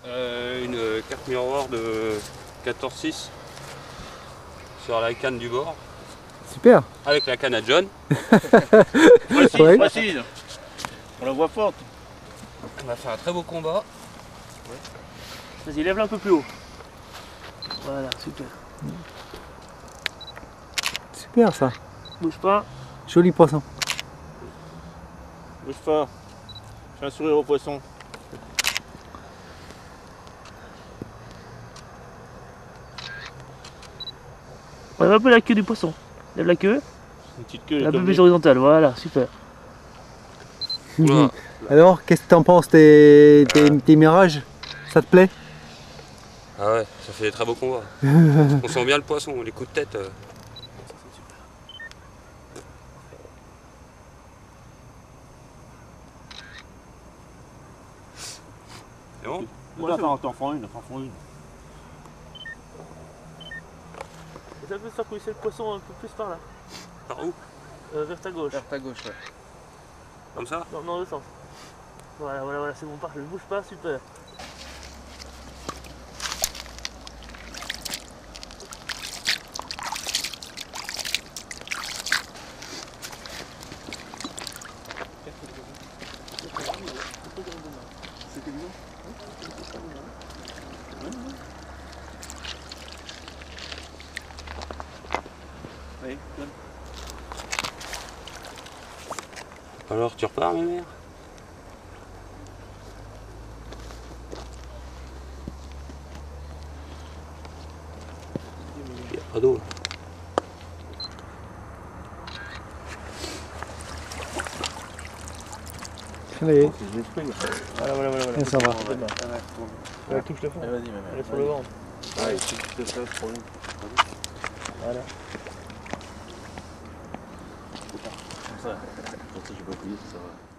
Une carte miroir de 14,6 sur la canne du bord. Super. Avec la canne à John. Précise, Ouais. précise. On la voit forte. On va faire un très beau combat. Vas-y, lève-la un peu plus haut. Voilà, super. Super ça. Bouge pas. Joli poisson. Bouge pas. Fais un sourire au poisson. Lève un peu la queue du poisson. Lève la queue. Une petite queue. Un peu comme plus des- horizontale, voilà, super. Oula. Alors, qu'est-ce que t'en penses tes mirages? Ça te plaît? Ah ouais, ça fait des très beaux combats. On sent bien le poisson, les coups de tête. C'est bon? Voilà, t'en prends une, une. Ça peut faire coulisser le poisson un peu plus par là. Par où? Vers ta gauche. Vers ta gauche, ouais. Comme ça? Non, dans le sens. Voilà, voilà, voilà, c'est bon, parfait. Bouge pas, super. Oui, donne. Alors, tu repars, ma mère? Il n'y a pas d'eau. Allez, Voilà, voilà, voilà. et ça va. Voilà, touche le fond. Allez, vas-y, ma mère. Elle est sur le ventre. Allez, tu te fais pour nous. Voilà. Comme ça. Comme ça, j'ai pas oublié, ça va.